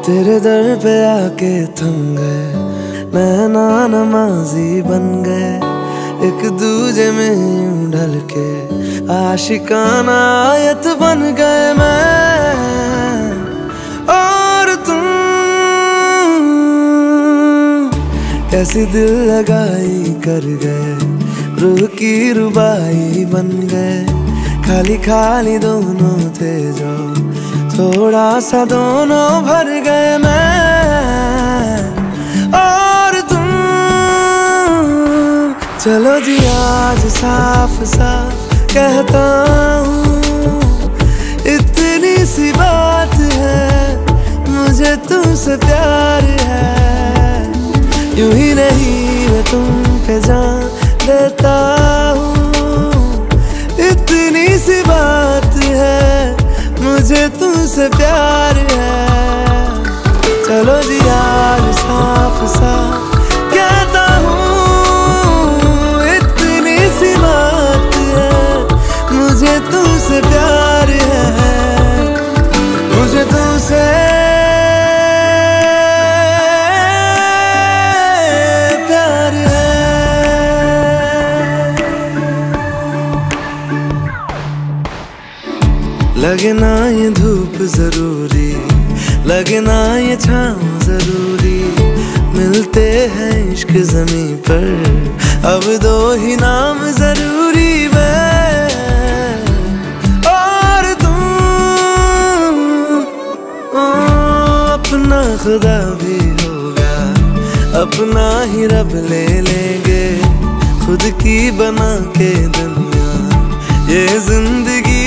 तेरे दर पे आके थम गए, नैना नमाजी बन गए, एक दूजे में यूं ढल के आशिकाना आयत बन गए मैं और तुम। कैसी दिल लगाई कर गए, रूह की रुबाई बन गए, खाली खाली दोनों थे जो थोड़ा सा दोनों भर गए मैं और तुम। चलो जी आज साफ साफ कहता हूँ, इतनी सी बात है, मुझे तुमसे प्यार है। यूं ही नहीं मैं तुम पे जान देता हूँ, इतनी सी बात है, मुझे तुमसे प्यार है। चलो जी आज साफ साफ कहता हूँ, इतनी सी बात है, मुझे तुमसे प्यार है, मुझे तुमसे प्यार है। लगे ना ये धूप जरूरी, लगे ना ये छाँव जरूरी, मिलते हैं इश्क ज़मीं पर, अब दो ही नाम जरूरी मैं और तुम। अपना खुदा भी होगा, अपना ही रब ले लेंगे, खुद की बना के दुनिया ये जिंदगी